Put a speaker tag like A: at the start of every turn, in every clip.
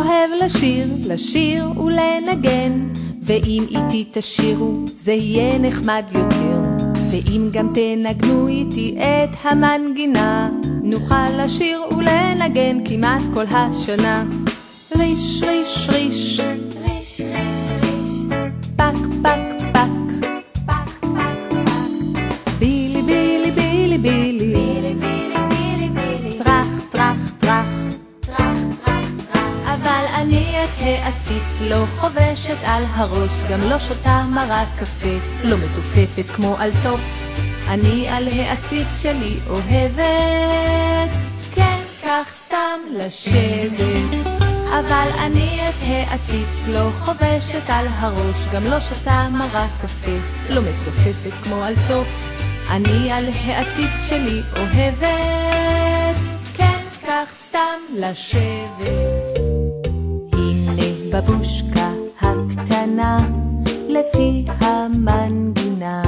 A: אוהב לשיר, לשיר ולנגן, ואם איתי תשירו זה יהיה נחמד יותר, ואם גם תנגנו איתי את המנגינה, נוכל לשיר ולנגן כמעט כל השנה. ריש ריש ריש, ריש ריש ריש, פק פק פק, פק פק פק, בילי בילי בילי בילי, בילי בילי בילי בילי, טרח טרח טרח, טרח טרח טרח. אבל אני את העציץ לא חובשת על הראש, גם לא שותה מרק קפה, לא מתופפת כמו על טוב. אני על העציץ שלי אוהבת, כן, כך סתם לשבת. אבל אני את העציץ לא חובשת על הראש, גם לא שותה מרק קפה, לא מתופפת כמו על טוב. אני על העציץ שלי אוהבת, כן, כך סתם לשבת. הנה בבושקה הקטנה, לפי המנגינה,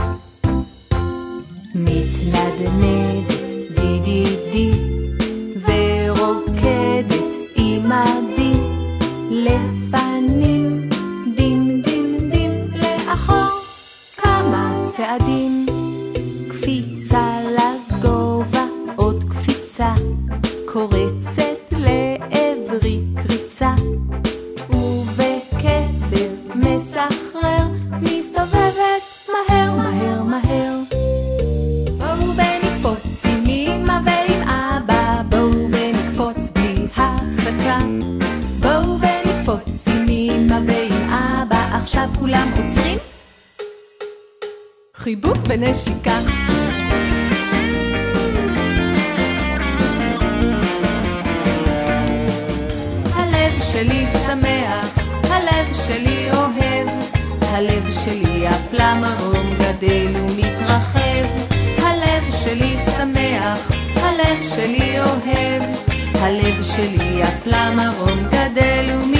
A: מתנדנדת די די די, ורוקדת עם עדי, לפנים דים דים דים, לאחור כמה צעדים, קפיצה לגובה, עוד קפיצה, קורצת לעברי קריצה, ובקצב מסחרר, מסתובבת מהר מהר מהר. בואו ונקפוץ עם אמא ועם אבא, בואו ונקפוץ בלי הפסקה, בואו ונקפוץ עם אמא ועם אבא. עכשיו כולם עוצרים, חיבוק ונשיקה. הלב שלי שמח, הלב שלי אוהב, הלב שלי אף למרום גדל ומתרחב. הלב שלי שמח, הלב שלי אוהב, הלב שלי אף למרום גדל ומתרחב.